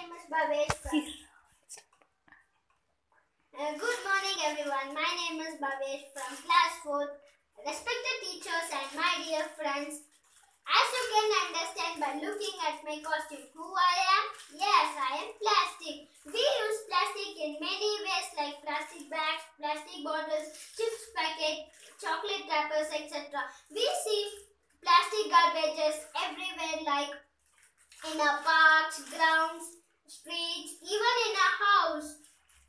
name is Bhavesh. Good morning everyone. My name is Bhavesh from class 4th. Respected teachers and my dear friends, as you can understand by looking at my costume, who I am? Yes, I am plastic. We use plastic in many ways like plastic bags, plastic bottles, chips packet, chocolate wrappers, etc. We see plastic garbages everywhere like in our parks, grounds, streets, even in our house.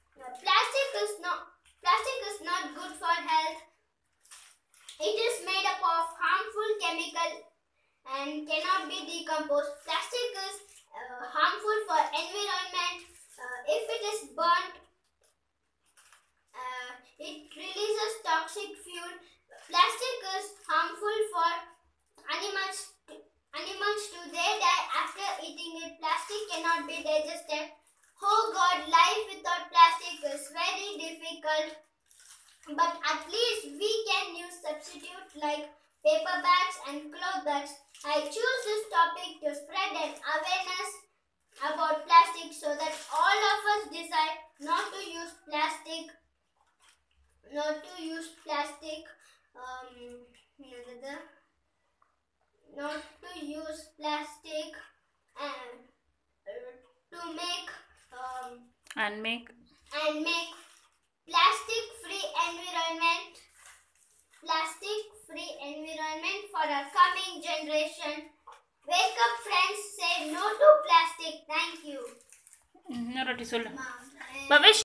Plastic is not good for health. It is made up of harmful chemical and cannot be decomposed. Plastic is harmful for environment. If it is burnt, it releases toxic fuel. Plastic is harmful for animals too. They die after eating it. Plastic cannot be digested. Oh God, life without plastic is very difficult. But at least we can use substitute like paper bags and cloth bags. I choose this topic to spread an awareness about plastic so that all of us decide not to use plastic. Not to use plastic. And make plastic-free environment for our coming generation. Wake up, friends. Say no to plastic. Thank you. Bhavesh.